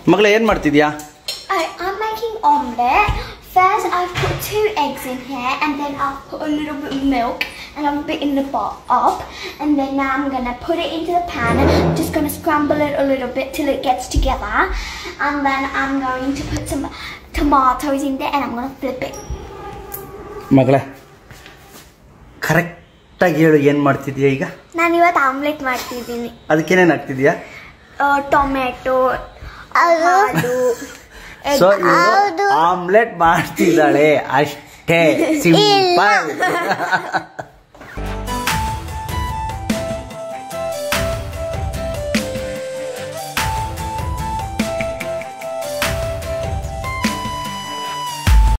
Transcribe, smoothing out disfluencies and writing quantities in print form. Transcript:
ಮಗಳೇ ಏನು ಮಾಡ್ತಿದ್ಯಾ? I'm making omelette. First I've put 2 eggs in here and then I'll put a little bit of milk and I'll beaten the pot up and then now I'm going to put it into the pan and I'm just going to scramble it a little bit till it gets together and then I'm going to put some tomatoes in there and I'm going to flip it. ಮಗಳೇ ಕರೆಕ್ಟಾಗಿ ಹೇಳು ಏನು ಮಾಡ್ತಿದ್ಯಾ ಈಗ? ನಾನು ಇವತ್ತು omelette ಮಾಡ್ತಿದ್ದೀನಿ. ಅದಕ್ಕೇನೇನು ಹಾಕ್ತಿದ್ಯಾ? ಟೊಮೆಟೊ, ಹಾಲು. ಸೊ ಆಮ್ಲೆಟ್ ಮಾಡ್ತಿದ್ದಾಳೆ ಅಷ್ಟೇ, ಸಿಂಪಲ್.